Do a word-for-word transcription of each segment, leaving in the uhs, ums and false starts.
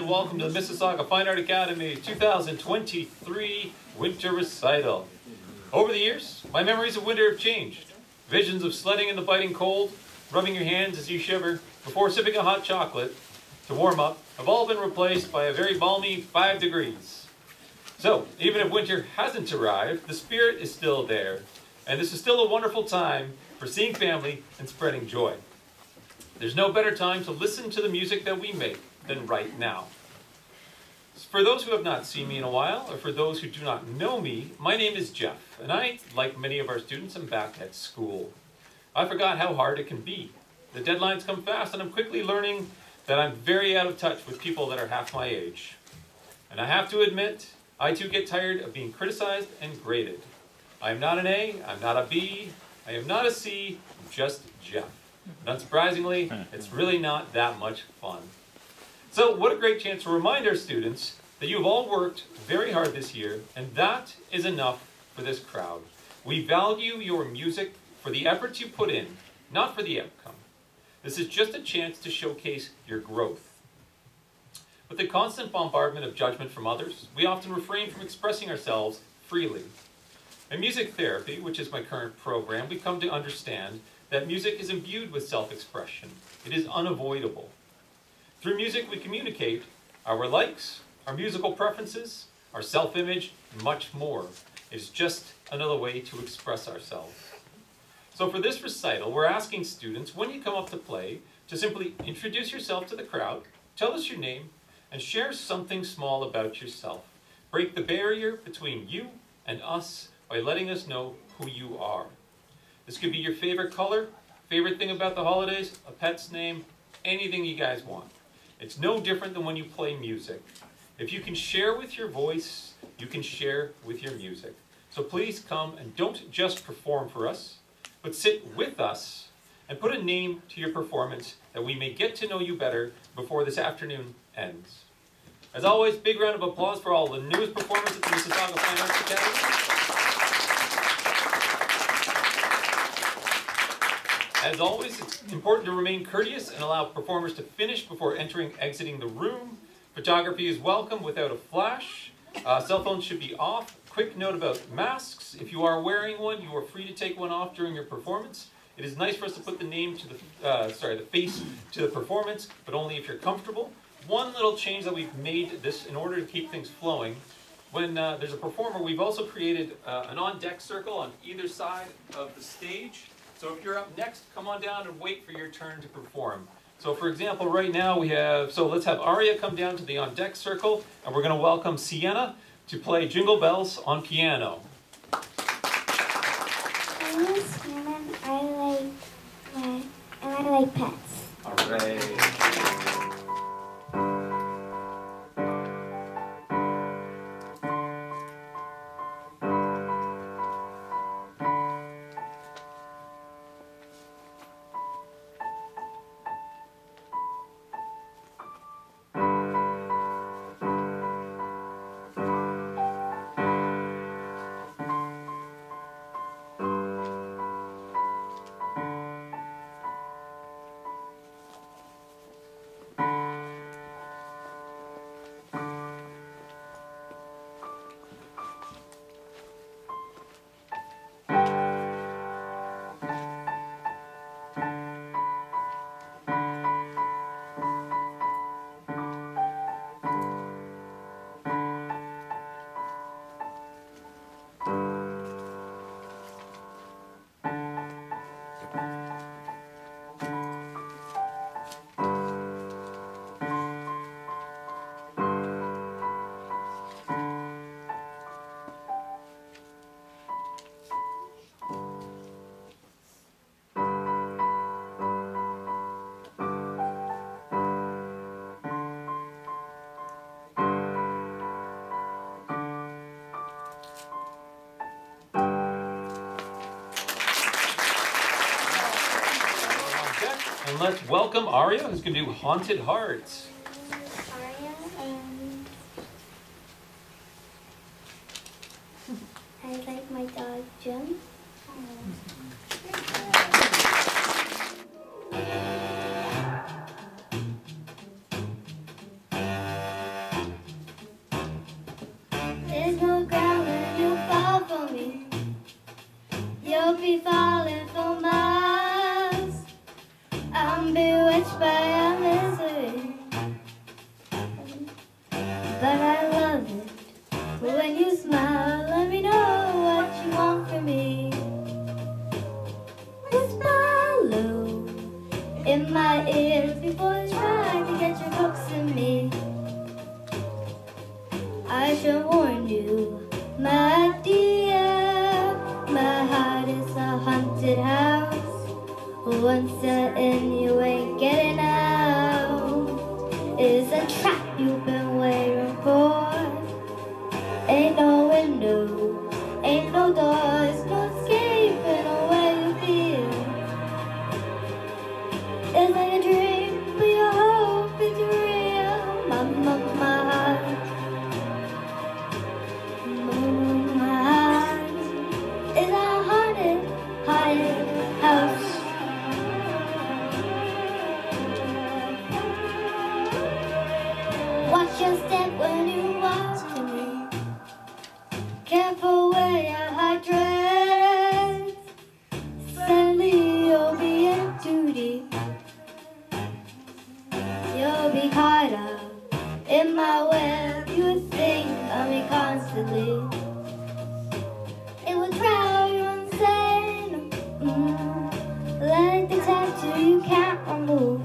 and welcome to the Mississauga Fine Art Academy two thousand twenty-three Winter Recital. Over the years, my memories of winter have changed. Visions of sledding in the biting cold, rubbing your hands as you shiver, before sipping a hot chocolate to warm up, have all been replaced by a very balmy five degrees. So, even if winter hasn't arrived, the spirit is still there, and this is still a wonderful time for seeing family and spreading joy. There's no better time to listen to the music that we make than right now. For those who have not seen me in a while, or for those who do not know me, my name is Jeff, and I, like many of our students, am back at school. I forgot how hard it can be. The deadlines come fast, and I'm quickly learning that I'm very out of touch with people that are half my age. And I have to admit, I too get tired of being criticized and graded. I am not an A, I'm not a B, I am not a C, I'm just Jeff. And unsurprisingly, it's really not that much fun. So what a great chance to remind our students that you have all worked very hard this year, and that is enough for this crowd. We value your music for the efforts you put in, not for the outcome. This is just a chance to showcase your growth. With the constant bombardment of judgment from others, we often refrain from expressing ourselves freely. In music therapy, which is my current program, we come to understand that music is imbued with self-expression. It is unavoidable. Through music, we communicate our likes, our musical preferences, our self-image, and much more. It is just another way to express ourselves. So for this recital, we're asking students, when you come up to play, to simply introduce yourself to the crowd, tell us your name, and share something small about yourself. Break the barrier between you and us by letting us know who you are. This could be your favorite color, favorite thing about the holidays, a pet's name, anything you guys want. It's no different than when you play music. If you can share with your voice, you can share with your music. So please come and don't just perform for us, but sit with us and put a name to your performance that we may get to know you better before this afternoon ends. As always, big round of applause for all the newest performers at the Mississauga Fine Arts Academy. As always, it's important to remain courteous and allow performers to finish before entering, exiting the room. Photography is welcome without a flash. Uh, cell phones should be off. Quick note about masks. If you are wearing one, you are free to take one off during your performance. It is nice for us to put the name to the, uh, sorry, the face to the performance, but only if you're comfortable. One little change that we've made this in order to keep things flowing. When uh, there's a performer, we've also created uh, an on-deck circle on either side of the stage. So if you're up next, come on down and wait for your turn to perform. So for example, right now we have, so let's have Aria come down to the on-deck circle, and we're going to welcome Sienna to play Jingle Bells on piano. My name is Sienna, and I like, my, and I like pets. All right. And let's welcome Aria, who's going to do Haunted Hearts. Aria, and I like my dog Jim. Um, touched by our misery, but I love it when you smile. Let me know what you want from me. Whisper low in my ears before you try to get your hooks in me. I should warn you, my dear, my heart is a haunted house. Once you're in, you ain't getting out. It's a trap you've been waiting for. Ain't no window, ain't no doors, no escaping away you feel. It's like a dream, but your hope is real. My, my, my heart, my, my heart is a haunted, haunted house. Watch your step when you walk to me. Careful where your heart treads. Suddenly you'll be in too deep. You'll be caught up in my web. You would think of me constantly. It would drive you insane. Mm. Like the tattoo you can't remove.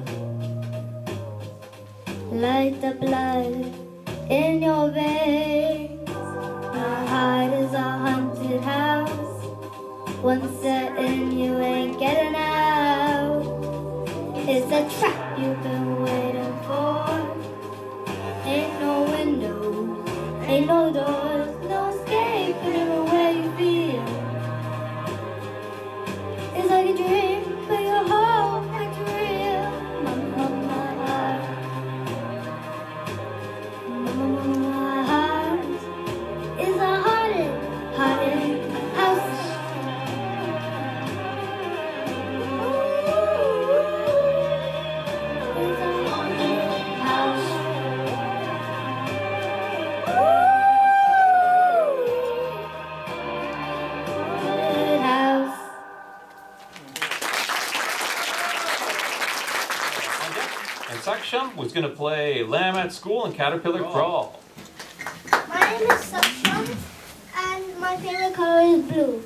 Like the blood in your veins. My heart is a haunted house. Once you're in, you ain't getting out. It's a trap you've been waiting for. Ain't no windows, ain't no doors, no escaping the way you feel. It's like a dream, but your hope is real. My, my, my heart. My heart is a haunted, haunted house. It's a haunted house. Haunted house. And Saksham was going to play Lamb at School and Caterpillar Crawl. My name is Saksham, and my favorite color is blue.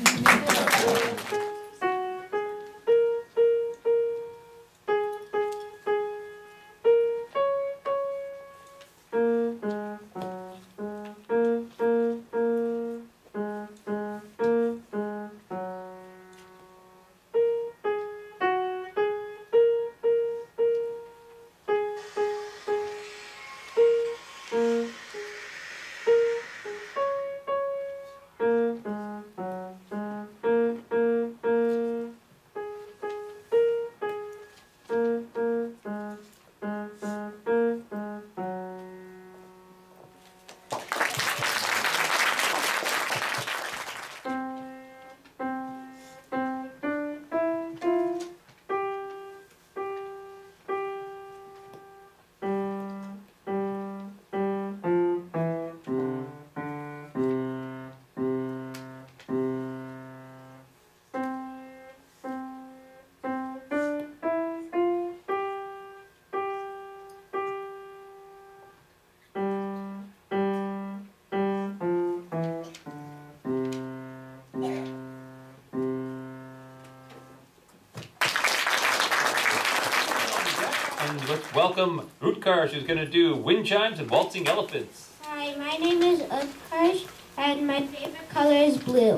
And let's welcome Utkarsh, who's going to do wind chimes and waltzing elephants. Hi, my name is Utkarsh, and my favorite color is blue.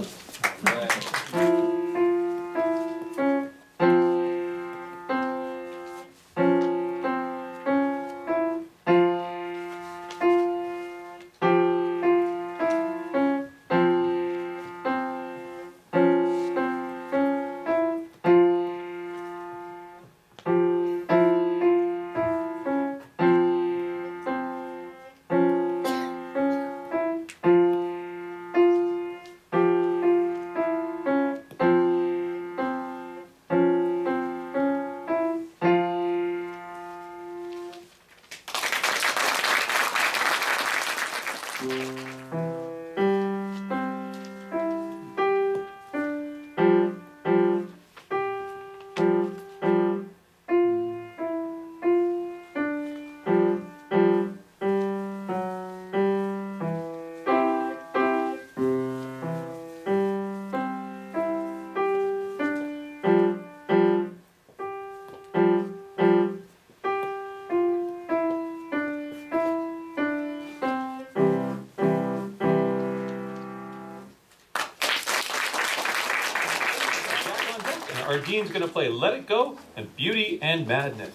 Dean's going to play Let It Go and Beauty and Madness.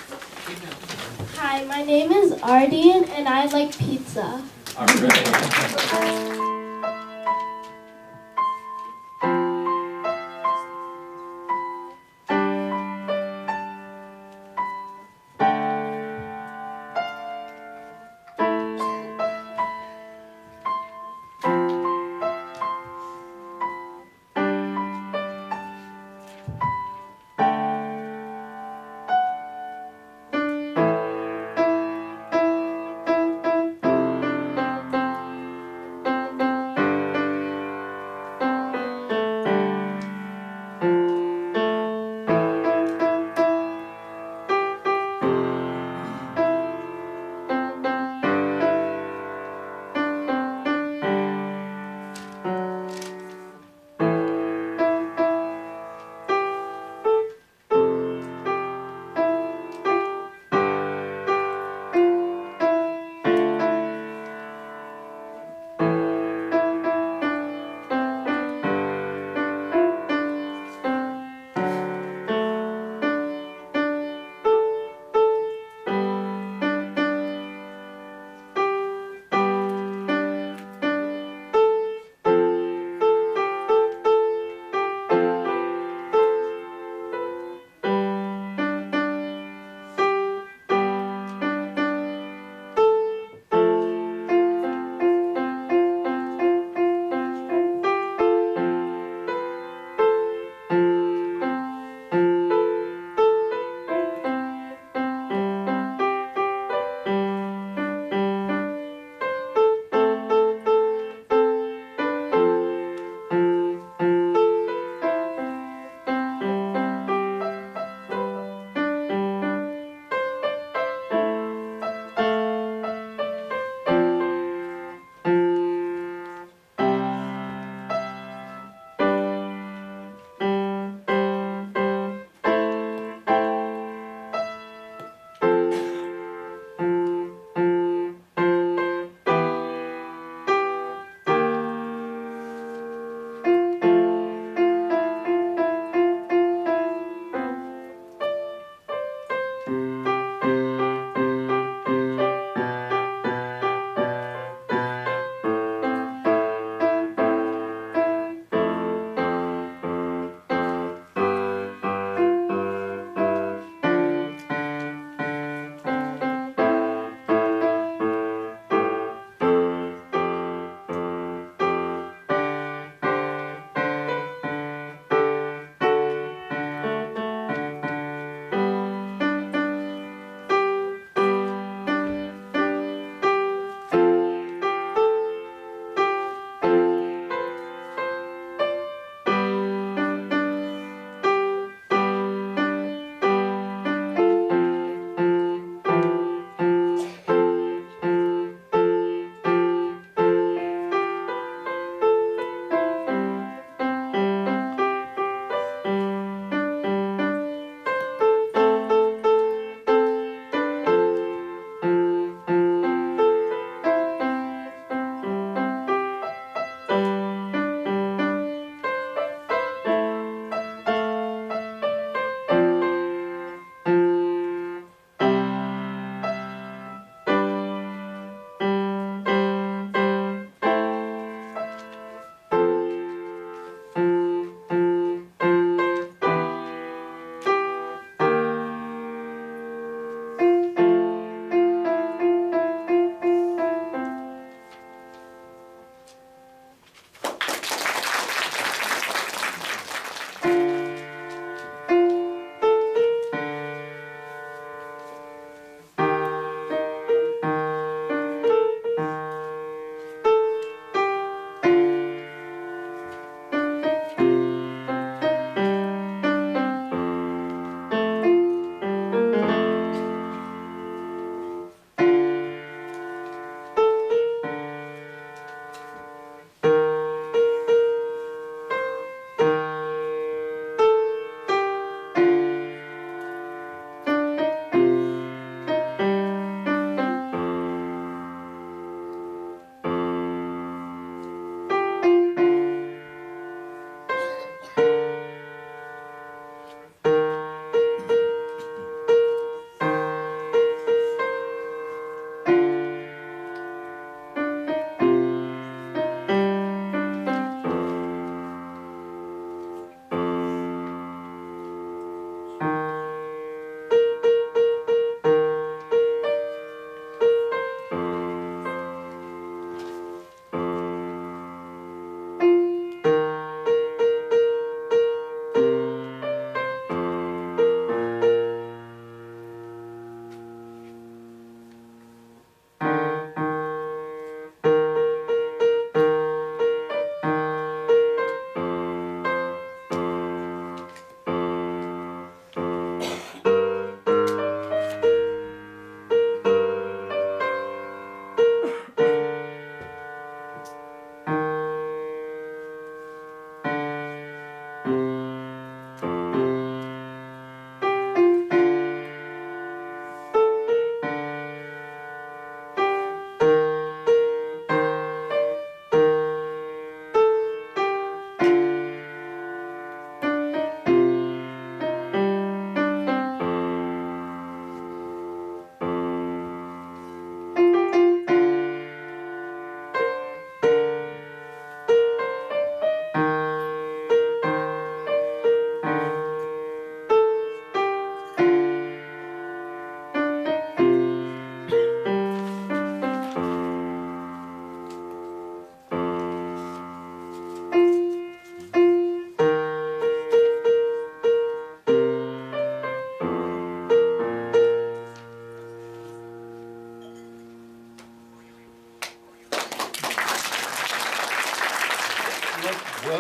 Hi, my name is Ardian and I like pizza. All right. Thank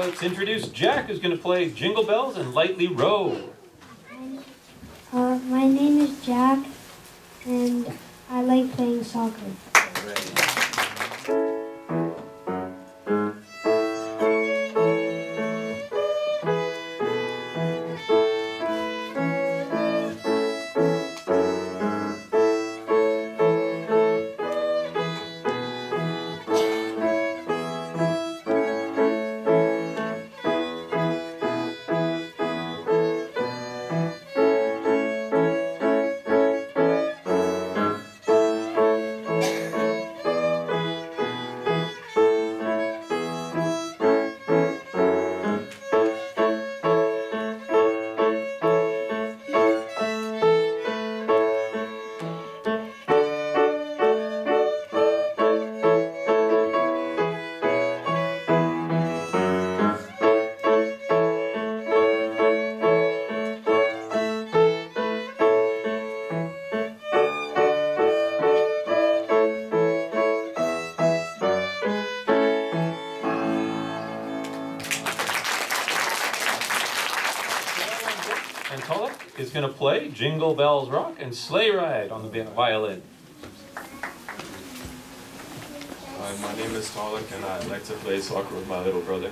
let's introduce Jack, who's going to play Jingle Bells and Lightly Row. Uh, my name is Jack, and I like playing soccer. And Tulloch is going to play Jingle Bells Rock and Sleigh Ride on the violin. Hi, my name is Tulloch, and I like to play soccer with my little brother.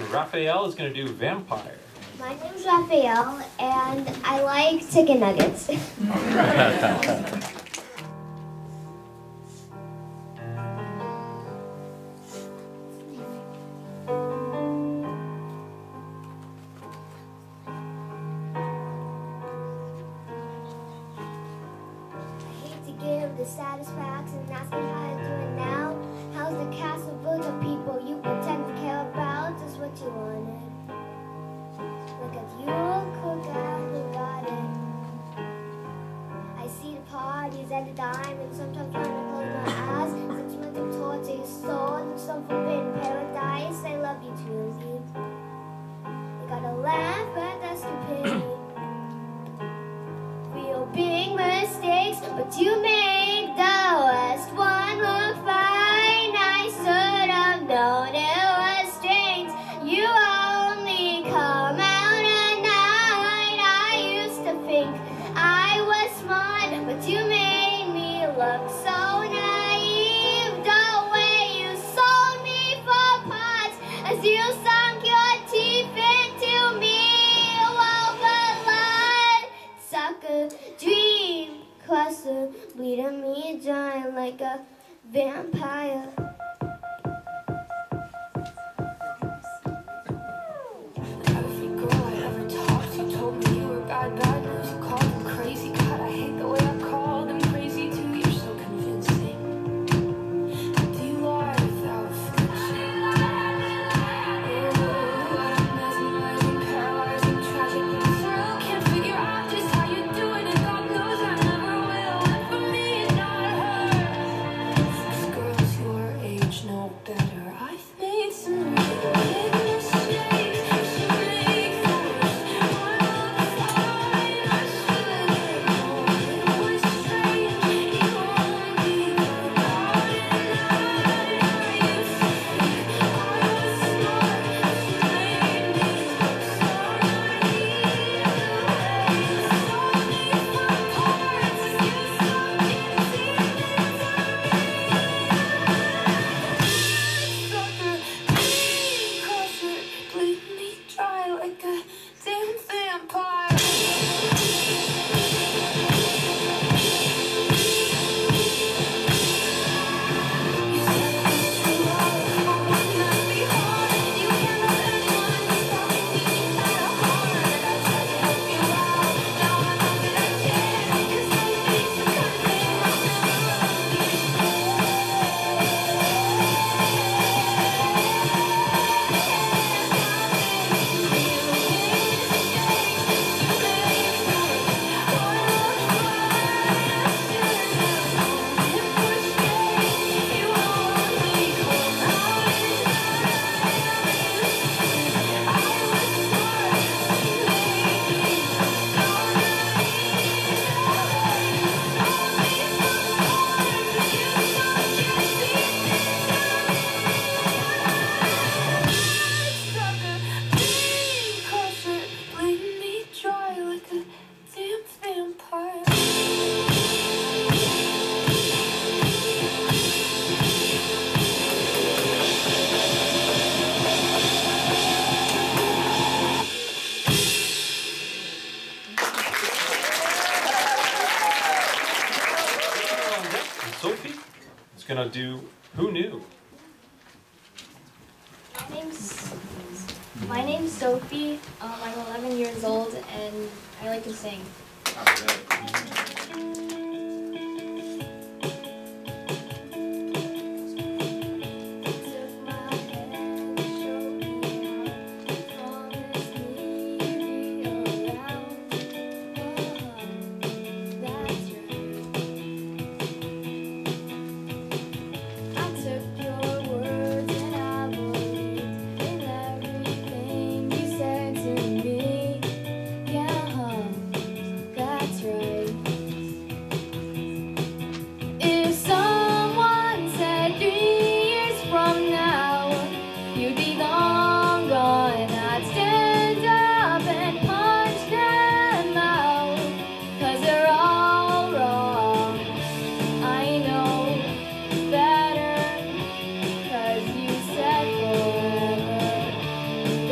Raphael is going to do vampire. My name's Raphael, and I like chicken nuggets. The satisfaction, asking how you're doing now. How's the castle built of people you pretend to care about? Just what you wanted. Look at you, cook out the garden. I see the parties and the diamonds. Sometimes trying to close my eyes. Six months of torture, your soul in some forbidden paradise. I love you truly. You gotta laugh at that stupidity. Real big mistakes, but you made the worst one look fine. I should have known it was strange. You only come out at night. I used to think I was smart, but you made me look so naive. The way you sold me for parts as you sunk your teeth into me. Sucker, dream crusher, bleeding me dry like a vampire. Every girl I ever talked to told me you were bad, bad news. You called them crazy. God, I hate the way I call them crazy too. You're so convincing. Do you lie without flinching? Oh, mesmerizing, paralyzing, tragically through. Can't figure out just how you do it, and God knows I never will. And for me, it's not her. 'Cause girls your age know better. I've made some really big mistakes. I should make those. I'm fine. I should let go. It was strange. You only come out at night. I used to think I was smart. You made me look so naive. Sold me for parts as you sunk into me. Sucker, dream crusher, bleed me dry like a damn vampire. You said it was true love, but wouldn't that be hard? You can't love anyone without thinking that hard. I tried to help you out, now I know that I can't. 'Cause those things you couldn't think I'll never love you. Sucker, dream crusher, bleed me dry like a damn vampire. And Sophie is going to do Who Knew? My name's my name's Sophie. Um, I'm eleven years old, and I like to sing. Took my hand, showed me how, promised me you'd be around. Oh, that's right. I took your words and I believed in everything you said to me. Yeah, that's right. If someone said three years from now you'd be long gone, I'd stand up and punch them out. 'Cause they're all wrong. I know better. 'Cause you said forever.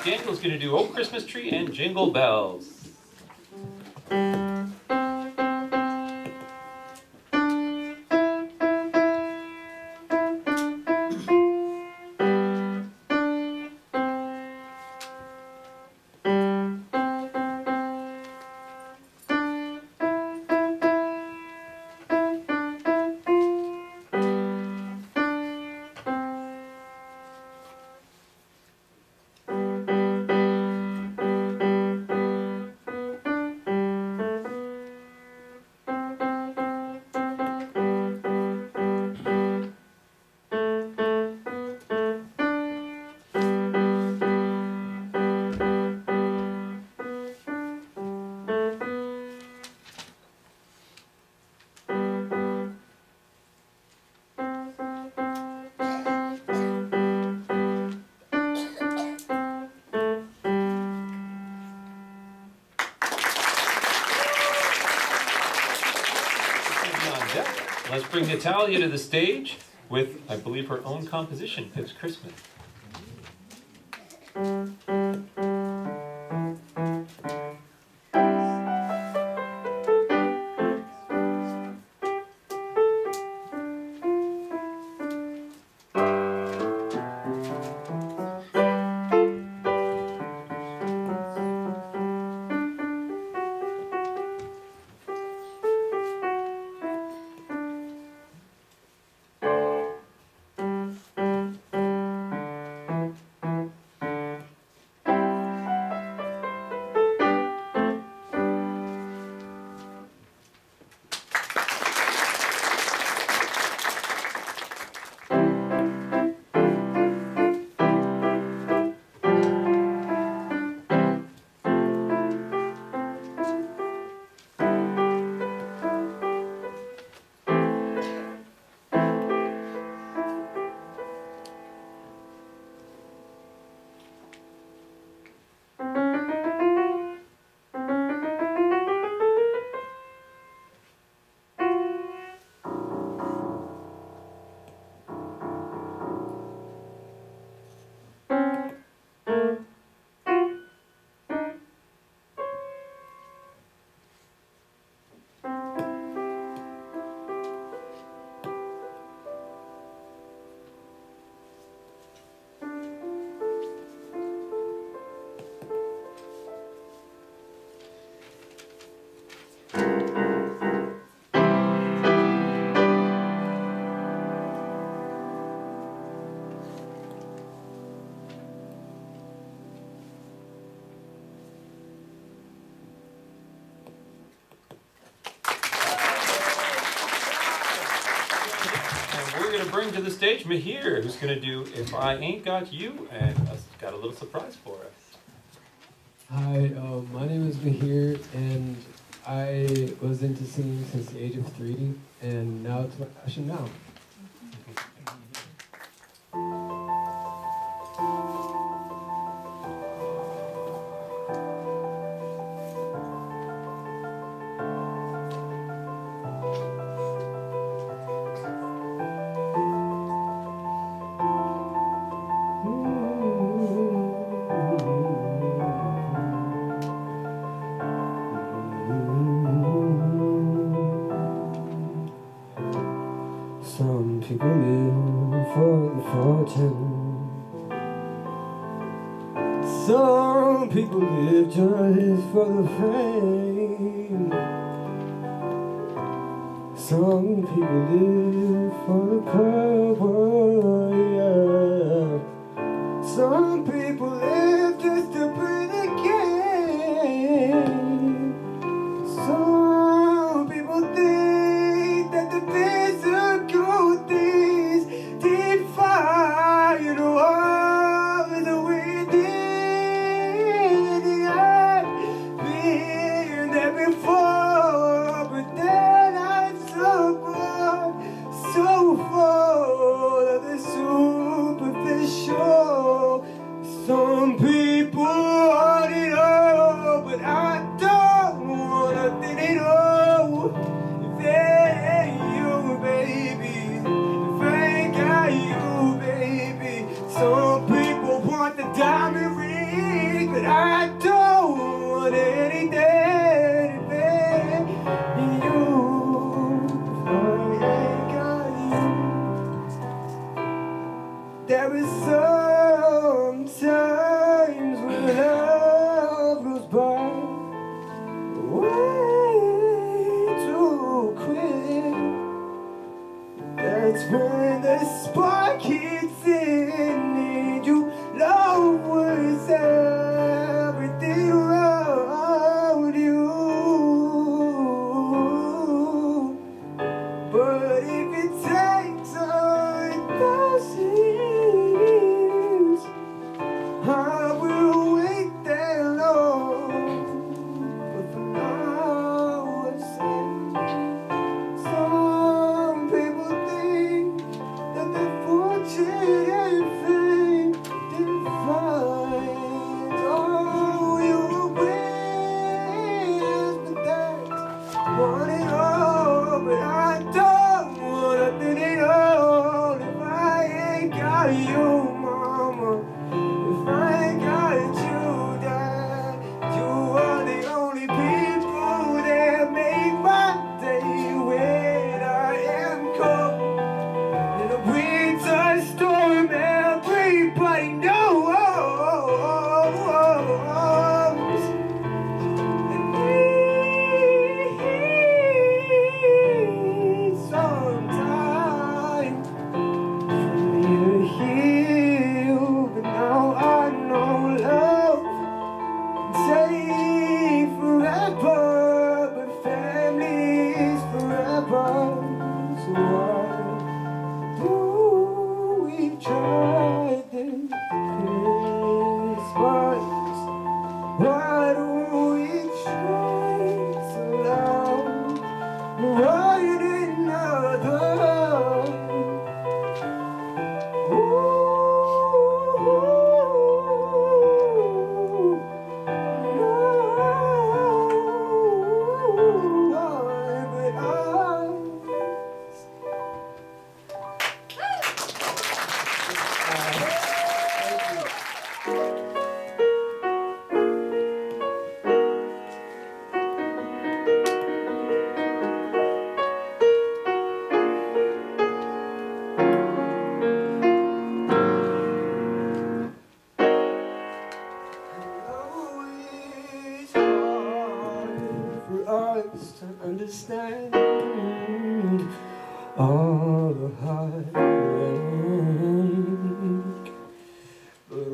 Daniel's going to do Oh Christmas Tree and Jingle Bells. Let's bring Natalia to the stage with, I believe, her own composition, Pip's Christmas. Bring to the stage Mahir, who's going to do If I Ain't Got You, and has got a little surprise for us. Hi, um, my name is Mahir, and I was into singing since the age of three, and now it's my passion now. Some people live for the fortune. Some people live just for the fame. Some people live for the power, yeah. Some people live just to play the game. Some people think that the physical things define the world the way they have been there before, but then I'm so bored, so full of the superficial. Some people understand all the heartache. But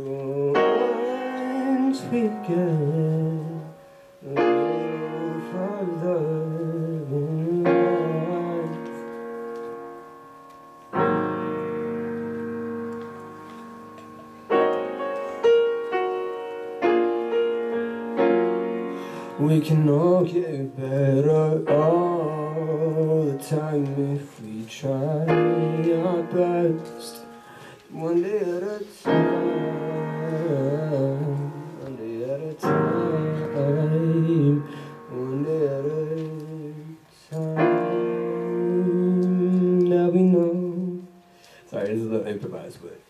once we get a little further in life, we can all get better all the time if we try our best. One day at a time, one day at a time, one day at a time. Now we know. Sorry, this is a little improvised, but.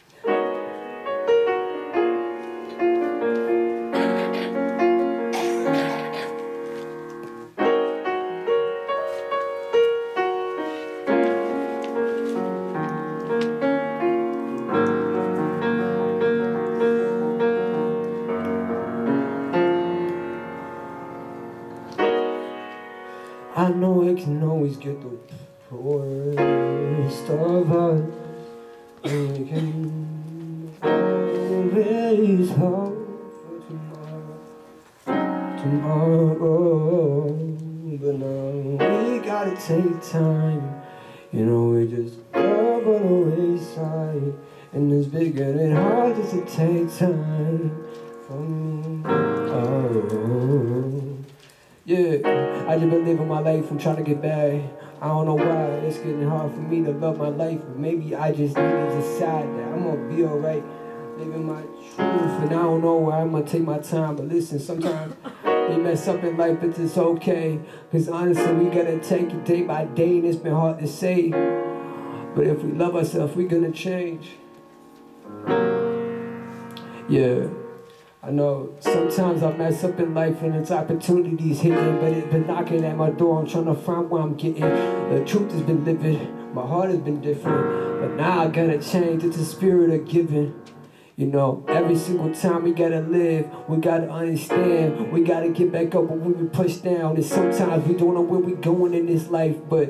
I know it can always get the worst of us, and we can always hope for tomorrow, tomorrow. But now we gotta take time, you know, we just love on the wayside, and it's bigger than hard just to take time for me. Oh. Yeah, I just been living my life and trying to get back. I don't know why it's getting hard for me to love my life, but maybe I just need to decide that I'm gonna be alright, living my truth, and I don't know where I'm gonna take my time. But listen, sometimes we mess up in life, but it's okay, cause honestly we gotta take it day by day, and it's been hard to say, but if we love ourselves, we're gonna change. Yeah. I know sometimes I mess up in life and it's opportunities hidden, but it's been knocking at my door. I'm trying to find where I'm getting. The truth has been living, my heart has been different, but now I gotta change. It's the spirit of giving. You know, every single time we gotta live, we gotta understand, we gotta get back up when we been pushed down. And sometimes we don't know where we going in this life, but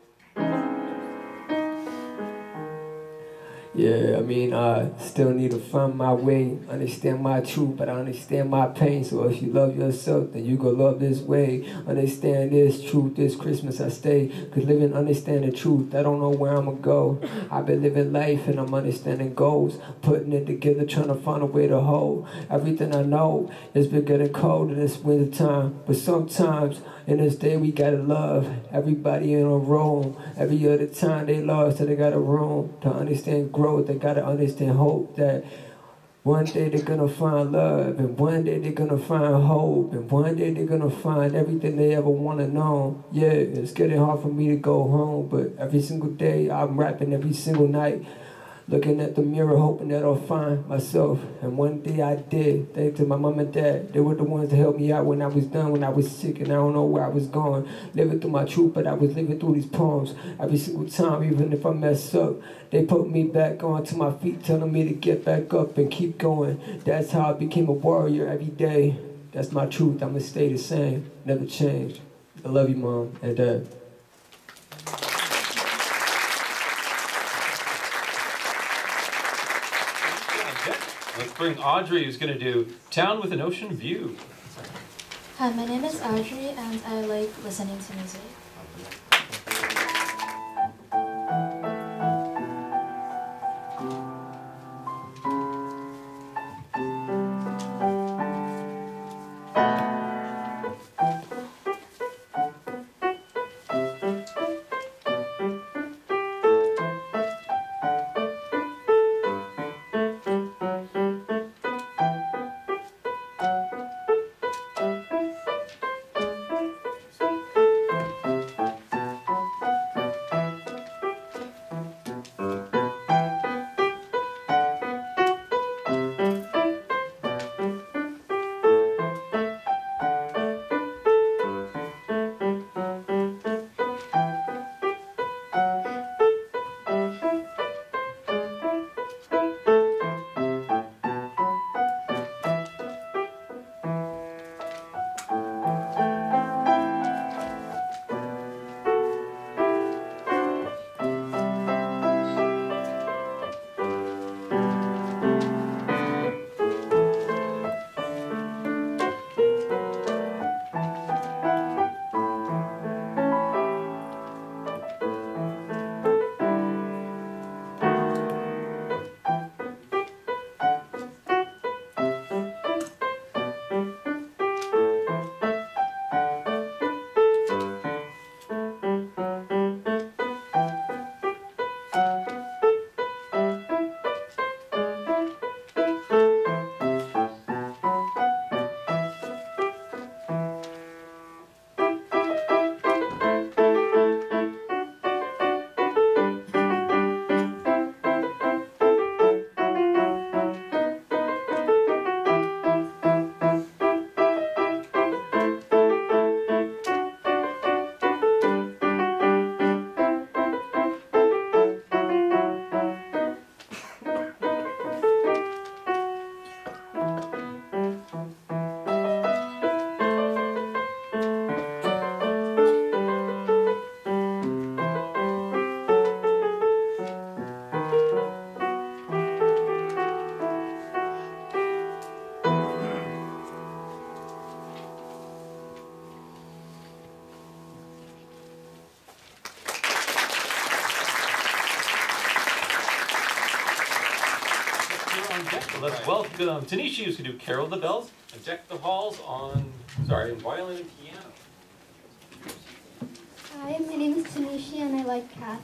yeah, I mean, I still need to find my way, understand my truth, but I understand my pain. So if you love yourself, then you go love this way. Understand this truth, this Christmas I stay. Cause living, understand the truth, I don't know where I'ma go. I've been living life and I'm understanding goals. Putting it together, trying to find a way to hold. Everything I know, it's been getting cold in this winter time. But sometimes, in this day we gotta love everybody in a room. Every other time they lost, so they got a room to understand growth. They gotta understand hope, that one day they're gonna find love, and one day they're gonna find hope, and one day they're gonna find everything they ever wanna know. Yeah, it's getting hard for me to go home, but every single day I'm rapping, every single night, looking at the mirror, hoping that I'll find myself. And one day I did, thanks to my mom and dad. They were the ones that helped me out when I was done, when I was sick, and I don't know where I was going. Living through my truth, but I was living through these poems. Every single time, even if I mess up, they put me back onto my feet, telling me to get back up and keep going. That's how I became a warrior every day. That's my truth, I'ma stay the same, never change. I love you, Mom and Dad. Let's bring Audrey, who's going to do Town with an Ocean View. Hi, my name is Audrey, and I like listening to music. Let's welcome Tanisha, who's going to do Carol of the Bells, and Deck the Halls on, sorry, violin and piano. Hi, my name is Tanisha and I like cats.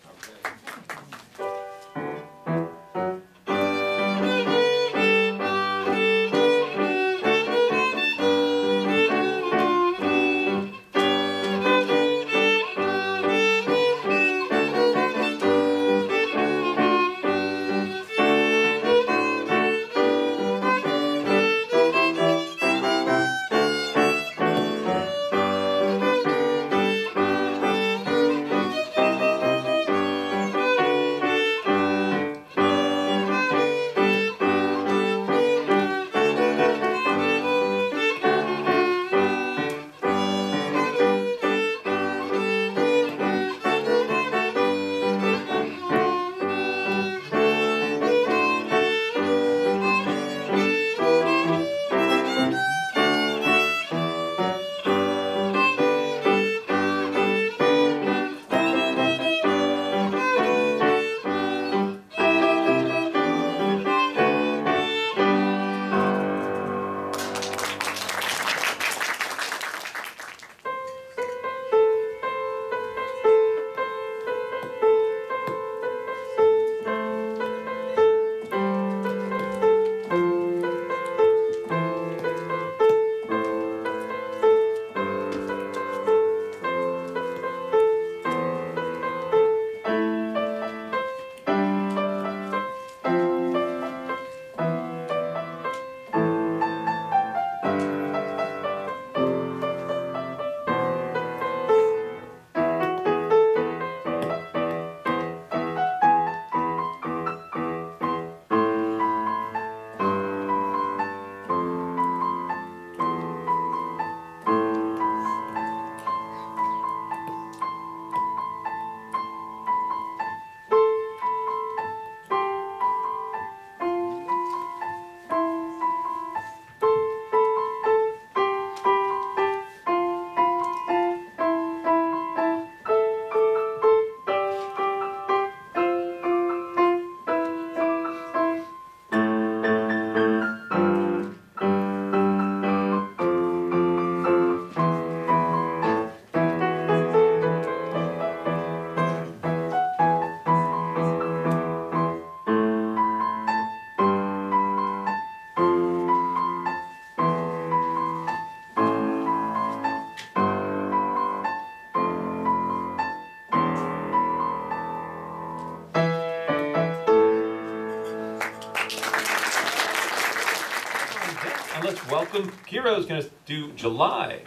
And let's welcome Kira, who's going to do July.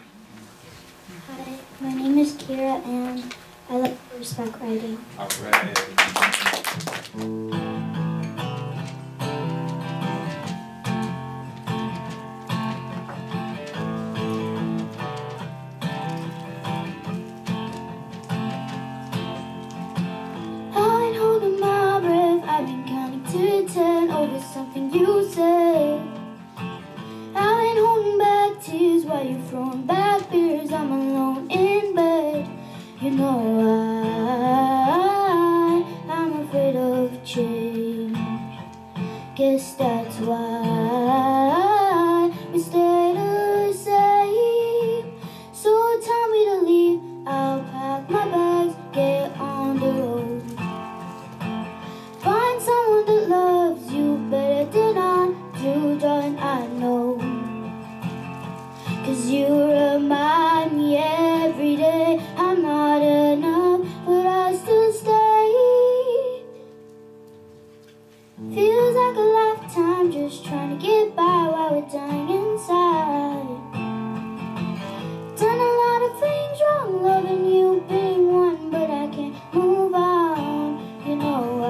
Hi, my name is Kira and I like horseback riding. All right. I ain't holding my breath. I've been counting to ten over something you said. I ain't holding back tears while you're throwing back beers. I'm alone in bed. You know I, I'm afraid of change. Guess that's why we stay the same. So tell me to leave. I'll pack my bags, get on the road. Find someone that loves you better than I do, darling, I know. Cause you remind me every day I'm not enough, but I still stay. Feels like a lifetime just trying to get by while we're dying inside. Done a lot of things wrong, loving you being one, but I can't move on. You know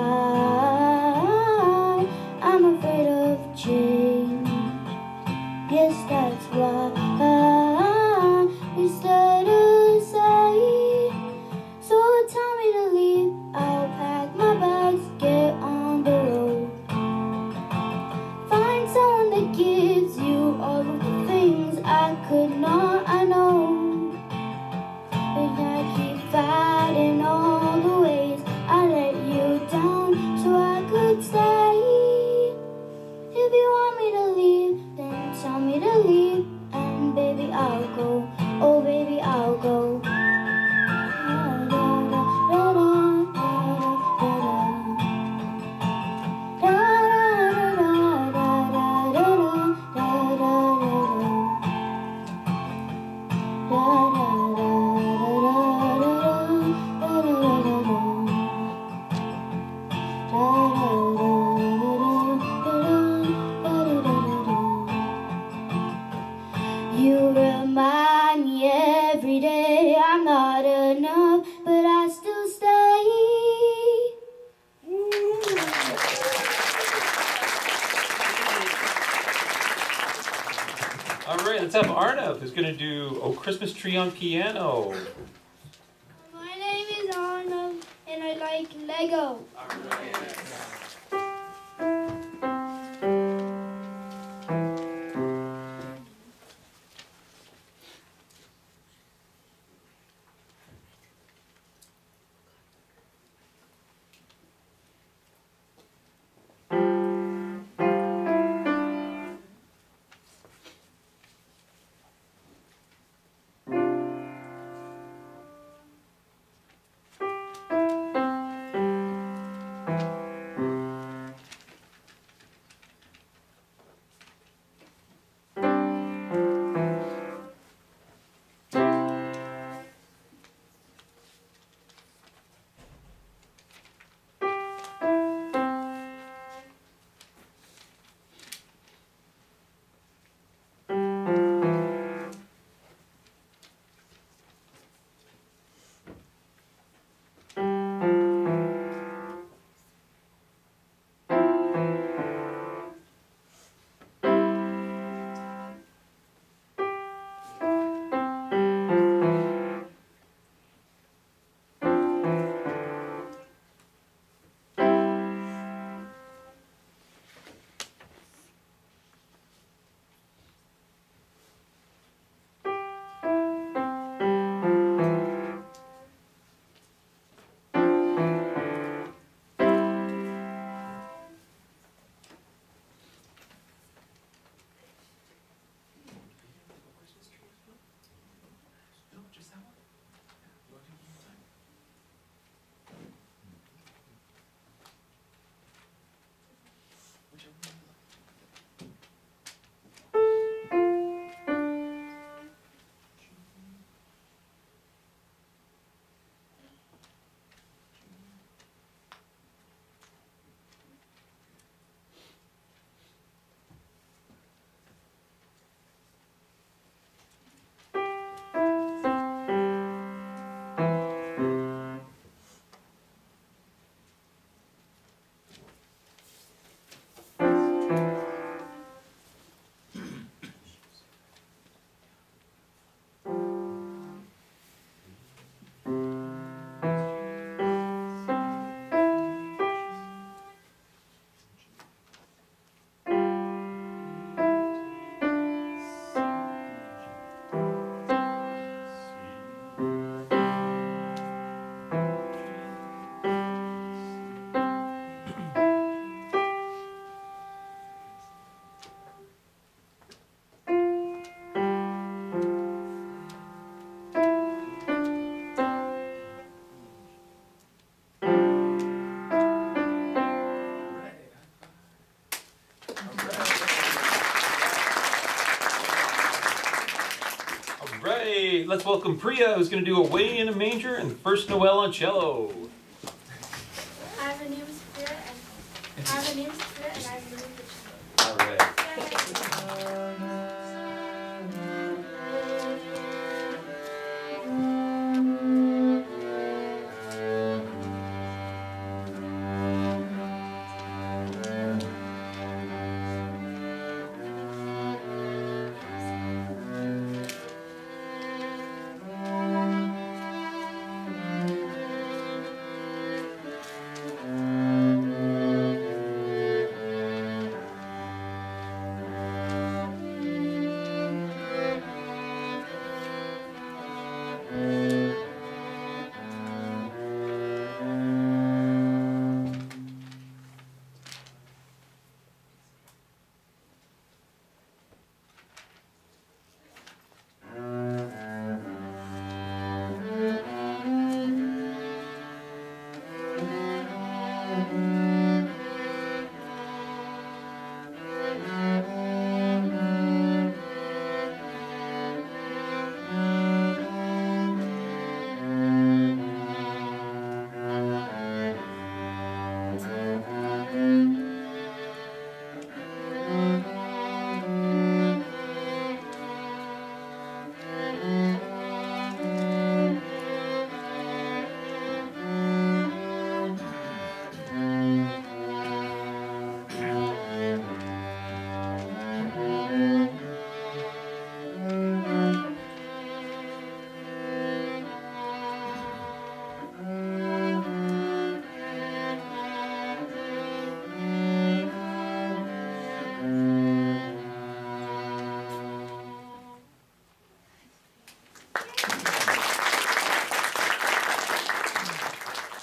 I, I'm afraid of change. Yes, that's why we stay the same. So tell me to leave. I'll pack my bags, get on the road. Find someone that gives you all of the things I could not. I know, but I keep fighting all the ways I let you down, so I could stay. If You remind me every day I'm not enough, but I still stay. All right, let's have Arnav, who's going to do "Oh Christmas Tree" on piano. My name is Arnav, and I like Lego. Right, let's welcome Priya, who's going to do "Away in a Manger" and "First Noel" on cello. Hi, my name is Priya, and hi, my name is Priya, and I'm learning the cello. All right. Thank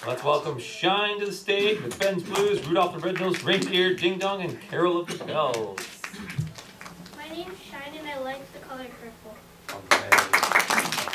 Let's welcome Shine to the stage with Ben's Blues, Rudolph the Red-Nosed Reindeer, Ding Dong, and Carol of the Bells. My name's Shine and I like the color purple. Okay.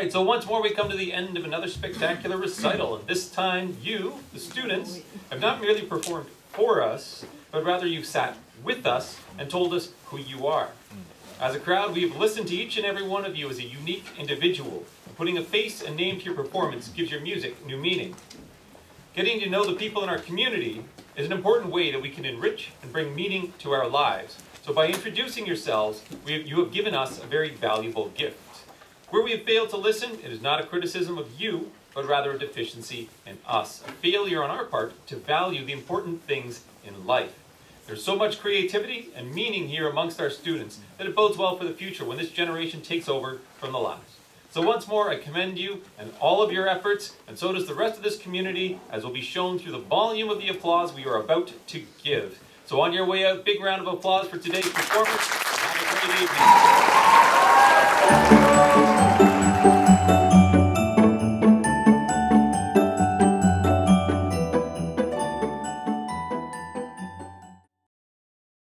right, so once more we come to the end of another spectacular recital, and this time you, the students, have not merely performed for us, but rather you've sat with us and told us who you are. As a crowd, we have listened to each and every one of you as a unique individual. Putting a face and name to your performance gives your music new meaning. Getting to know the people in our community is an important way that we can enrich and bring meaning to our lives. So by introducing yourselves, we have, you have given us a very valuable gift. Where we have failed to listen, it is not a criticism of you, but rather a deficiency in us, a failure on our part to value the important things in life. There's so much creativity and meaning here amongst our students that it bodes well for the future when this generation takes over from the last. So once more, I commend you and all of your efforts, and so does the rest of this community, as will be shown through the volume of the applause we are about to give. So on your way out, big round of applause for today's performance. Have a great evening.